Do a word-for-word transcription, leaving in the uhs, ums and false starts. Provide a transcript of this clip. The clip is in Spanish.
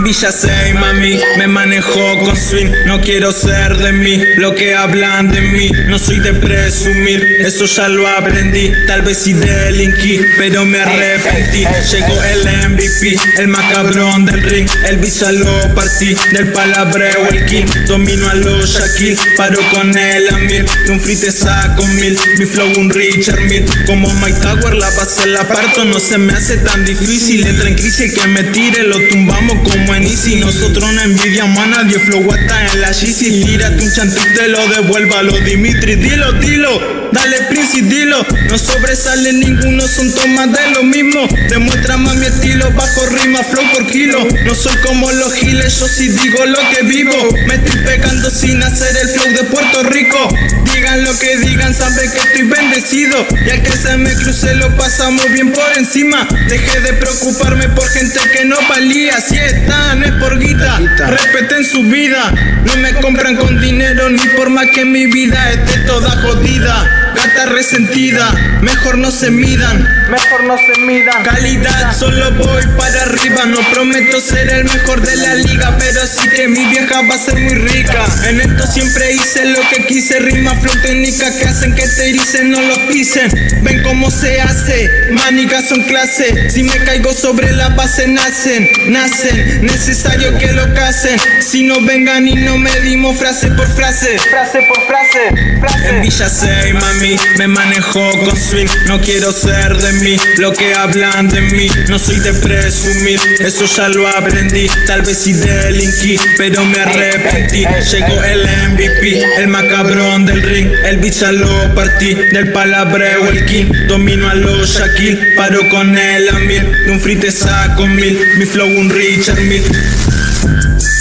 Villa seis, mami, me manejo con swing. No quiero ser de mí, lo que hablan de mí. No soy de presumir, eso ya lo aprendí. Tal vez sí delinquí, pero me arrepentí. Llegó el M V P, el más cabrón del ring. El Villa lo partí, del palabreo el king. Domino a los Shaquille, paro con el Amir. De un free te saco mil, mi flow un Richard Mille. Como Mike Tower la base la parto, no se me hace tan difícil. Entra en crisis que me tire, lo tumbamos como en Easy. Nosotros no envidiamos a nadie, flow hasta en la Yeezy. Tírate un chantic, te lo devuélvalo, Dimitri, dilo, dilo. Dale Prince y dilo, no sobresale ninguno, son tomas de lo mismo. Demuestra más mi estilo, bajo rima, flow por kilo. No soy como los giles, yo sí digo lo que vivo. Me estoy pegando sin hacer el flow de Puerto Rico. Digan lo que digan, saben que estoy bendecido. Y al que se me cruce lo pasamos bien por encima. Dejé de preocuparme por gente que no valía. Si está, no es por guita, respeten su vida. No me compran con dinero ni por más que mi vida esté toda jodida. Gata resentida, mejor no se midan, mejor no se midan. Calidad, solo voy para arriba. No prometo ser el mejor de la liga, pero sí que mi vieja va a ser muy rica. En esto siempre hice lo que quise. Rima, flow, técnicas que hacen que te ericen, no los pisen. Ven cómo se hace, manigas son clase. Si me caigo sobre la base nacen, nacen. Necesario que lo casen. Si no vengan y no medimos frase por frase, frase por frase, frase. En Villa seis, mami, me manejo con swing. No quiero ser de mí, lo que hablan de mí. No soy de presumir, eso ya lo aprendí. Tal vez sí delinquí, pero me arrepentí. Llegó el M V P, el más cabrón del ring. El Villa lo partí, del palabreo el king. Domino a los Shaquille, paro con el Amir. De un free te saco mil, mi flow un Richard Mille.